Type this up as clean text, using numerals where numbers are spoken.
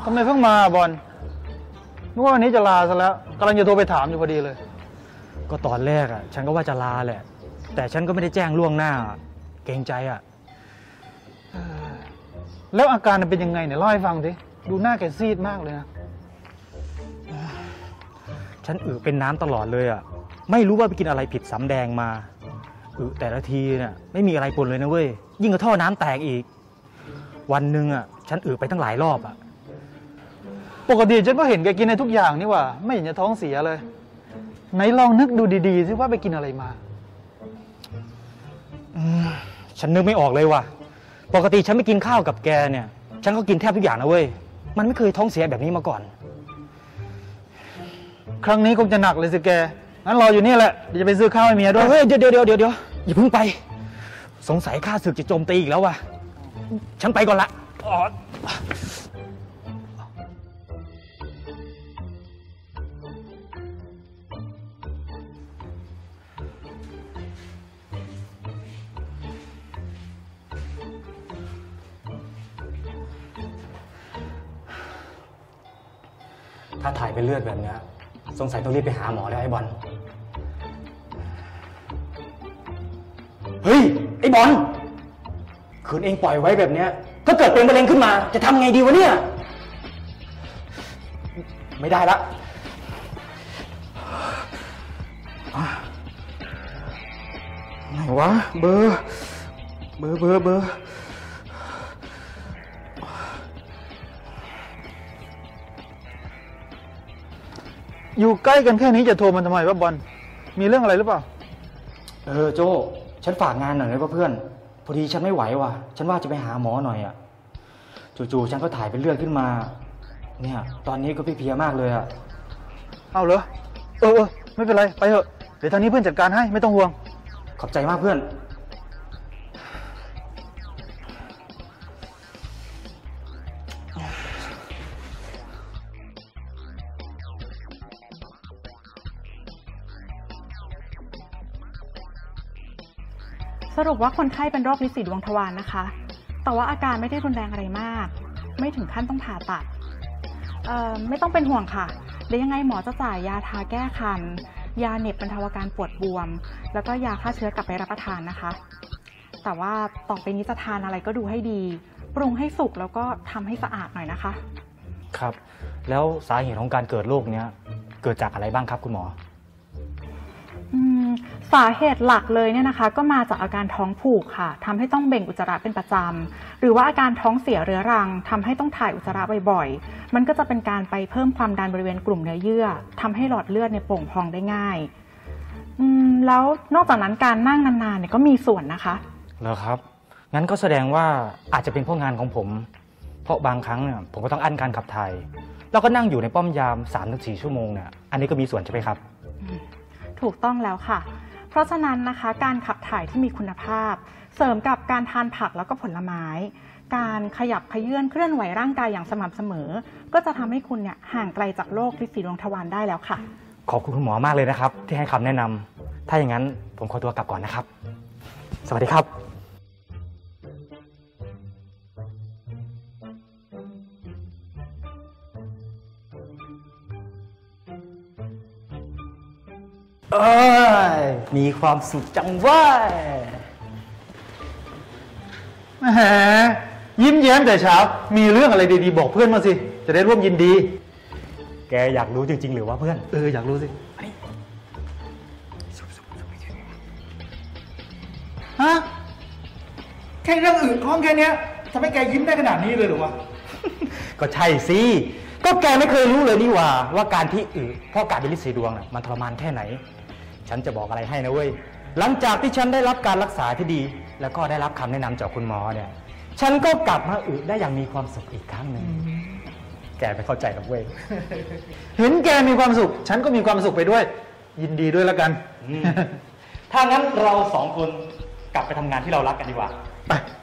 ทำไมเพิ่งมาบอลนึกว่าวันนี้จะลาซะแล้วกำลังจะโทรไปถามอยู่พอดีเลยก็ตอนแรกฉันก็ว่าจะลาแหละแต่ฉันก็ไม่ได้แจ้งล่วงหน้าเกรงใจแล้วอาการเป็นยังไงเนี่ยเล่าให้ฟังสิดูหน้าแกซีดมากเลยนะฉันเป็นน้ำตลอดเลยไม่รู้ว่าไปกินอะไรผิดสำแดงมาแต่ละทีเนี่ยไม่มีอะไรปนเลยนะเว้ยยิ่งกระท่อน้ำแตกอีกวันหนึ่งฉันไปตั้งหลายรอบปกติฉันก็เห็นแกกินในทุกอย่างนี่ว่าไม่เห็นจะท้องเสียเลยไหนลองนึกดูดีๆสิว่าไปกินอะไรมาฉันนึกไม่ออกเลยว่ะปกติฉันไม่กินข้าวกับแกเนี่ยฉันก็กินแทบทุกอย่างนะเว้ยมันไม่เคยท้องเสียแบบนี้มาก่อนครั้งนี้คงจะหนักเลยสิแกงั้นรออยู่นี่แหละเดี๋ยวจะไปซื้อข้าวให้เมียด้วยเฮ้ยเดี๋ยวอย่าเพิ่งไปสงสัยข้าศึกจะโจมตีอีกแล้วว่ะฉันไปก่อนละถ้าถ่ายเป็นเลือดแบบนี้สงสัยต้องรีบไปหาหมอแล้วไอ้บอลเฮ้ยไอ้บอลคืนเองปล่อยไว้แบบนี้ก็เกิดเป็นมะเร็งขึ้นมาจะทำไงดีวะเนี่ยไม่ได้ละไหนวะเบอร์อยู่ใกล้กันแค่นี้จะโทรมันทำไมวะบอลมีเรื่องอะไรหรือเปล่าโจฉันฝากงานหน่อยนะเพื่อนพอดีฉันไม่ไหวว่ะฉันว่าจะไปหาหมอหน่อยจู่ๆฉันก็ถ่ายเป็นเลือดขึ้นมาเนี่ยตอนนี้ก็เพลียมากเลยเอาเหรอไม่เป็นไรไปเถอะเดี๋ยวทางนี้เพื่อนจัดการให้ไม่ต้องห่วงขอบใจมากเพื่อนสรุปว่าคนไข้เป็นโรคลิ้นปี่ดวงทวารนะคะแต่ว่าอาการไม่ได้รุนแรงอะไรมากไม่ถึงขั้นต้องผ่าตัดไม่ต้องเป็นห่วงค่ะเดี๋ยวยังไงหมอจะจ่ายยาทาแก้คันยาเหน็บบรรเทาอาการปวดบวมแล้วก็ยาฆ่าเชื้อกลับไปรับประทานนะคะแต่ว่าต่อไปนี้จะทานอะไรก็ดูให้ดีปรุงให้สุกแล้วก็ทำให้สะอาดหน่อยนะคะครับแล้วสาเหตุของการเกิดโรคนี้เกิดจากอะไรบ้างครับคุณหมอสาเหตุหลักเลยเนี่ยนะคะก็มาจากอาการท้องผูกค่ะทำให้ต้องเบ่งอุจจาระเป็นประจำหรือว่าอาการท้องเสียเรื้อรังทำให้ต้องถ่ายอุจจาระบ่อยๆมันก็จะเป็นการไปเพิ่มความดันบริเวณกลุ่มเนื้อเยื่อทำให้หลอดเลือดเนี่ยโป่งพองได้ง่ายแล้วนอกจากนั้นการนั่งนานๆเนี่ยก็มีส่วนนะคะเหรอครับงั้นก็แสดงว่าอาจจะเป็นเพราะงานของผมเพราะบางครั้งเนี่ยผมก็ต้องอั้นการขับถ่ายแล้วก็นั่งอยู่ในป้อมยาม 3-4 ชั่วโมงเนี่ยอันนี้ก็มีส่วนใช่ไหมครับถูกต้องแล้วค่ะเพราะฉะนั้นนะคะการขับถ่ายที่มีคุณภาพเสริมกับการทานผักแล้วก็ผลไม้การขยับเขยื้อนเคลื่อนไหวร่างกายอย่างสม่ำเสมอก็จะทำให้คุณเนี่ยห่างไกลจากโรคลิ้นปี่ดวงทวารได้แล้วค่ะขอบคุณคุณหมอมากเลยนะครับที่ให้คำแนะนำถ้าอย่างนั้นผมขอตัวกลับก่อนนะครับสวัสดีครับมีความสุขจังว่ายิ้มแย้มแต่เช้ามีเรื่องอะไรดีๆบอกเพื่อนมาสิจะได้ร่วมยินดีแกอยากรู้จริงๆหรือว่าเพื่อนอยากรู้สิฮะแค่เรื่องอื่นท้องแค่นี้ทำให้แกยิ้มได้ขนาดนี้เลยหรือวะก็ใช่สิก็แกไม่เคยรู้เลยนี่ว่าการที่เพราะการเป็นลิ้นปี่ดวงน่ะมันทรมานแค่ไหนฉันจะบอกอะไรให้นะเว้ยหลังจากที่ฉันได้รับการรักษาที่ดีแล้วก็ได้รับคำแนะนำจากคุณหมอเนี่ยฉันก็กลับมาได้อย่างมีความสุขอีกครั้งหนึ่งแกไม่เข้าใจหรอกเว้ยเห็นแกมีความสุขฉันก็มีความสุขไปด้วยยินดีด้วยแล้วกันถ้างั้นเรา2 คนกลับไปทำงานที่เรารักกันดีกว่าไป